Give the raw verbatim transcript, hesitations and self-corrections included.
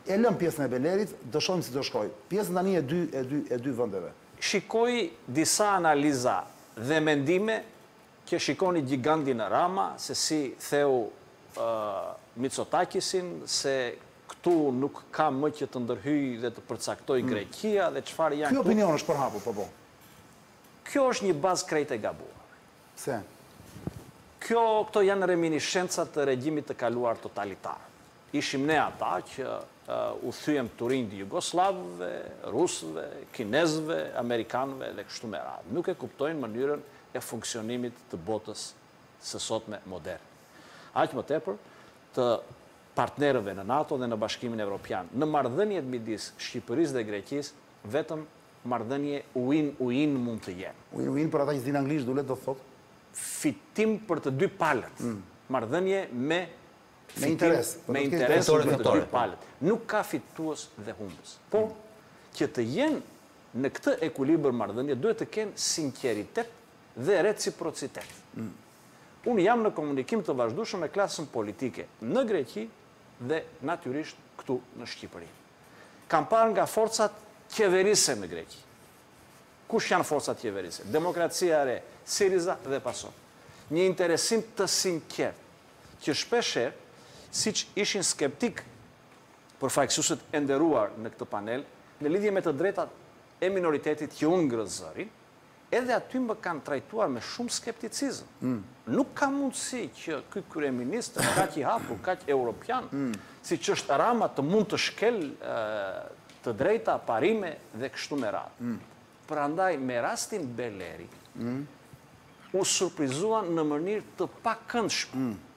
E lëm pjesën e Belerit, dëshojmë si do shkoj. Pjesën tani e dy, e dy, e dy vendeve. Shikoj disa analiza dhe mendime që shikoni gigantin Rama, se si theu uh, Mitsotakisin, se këtu nuk ka më që të ndërhyj dhe të përcaktoj mm. Greqia dhe çfarë janë. Ky opinion është përhapur, po po. Kjo është një bazë krejt e gabuar. Pse? Kjo, këto janë reminiscencat të regjimit të kaluar totalitar. Ishim ne ata që uh, u thyem turinj Jugoslavëve, Rusëve, Kinezëve, Amerikanëve dhe kështu me radhë. Nuk e kuptojnë mënyrën e funksionimit të botës së sotme moderne. Aq më tepër të partnerëve në NATO dhe në Bashkimin Evropian. Në marrëdhëniet midis Shqipërisë dhe Greqisë, vetëm marrëdhënie win-win mund të jenë. Win-win për ata që din anglisht dulet do thotë. Fitim për të dy palët. Mm. Marrëdhënie me me interes, me interes për të dy palët. Nuk ka fitues dhe humbës. Po mm. që të jenë në këtë ekuilibër marrëdhënie duhet të kenë sinqeritet dhe reciprocitet. Mm. Unë jam në komunikim të vazhdueshëm me klasën politike në Greqi dhe natyrisht këtu në Shqipëri. Kam parë nga forcat qeverise në Greqi. Kush janë forcat qeverise? Demokracia e re, Siriza dhe PASOK. Një interesim të sinqert, që shpeshe, siç ishin skeptik përfaqësuesit e nderuar në këtë panel, në lidhje me të drejtat e minoritetit që unë ngrëzërin, edhe aty më kanë trajtuar me shumë skepticizëm. Mm. Nuk ka mundësi që ky kryeminist, kaq i hapur, kaq europian, mm. siç është Rama, të mund të shkel uh, të drejta parime dhe kështu me radhë. Mm. Prandaj, me rastin Beleri, mm. u surprizuan në mënyrë të pakëndshme. Mm.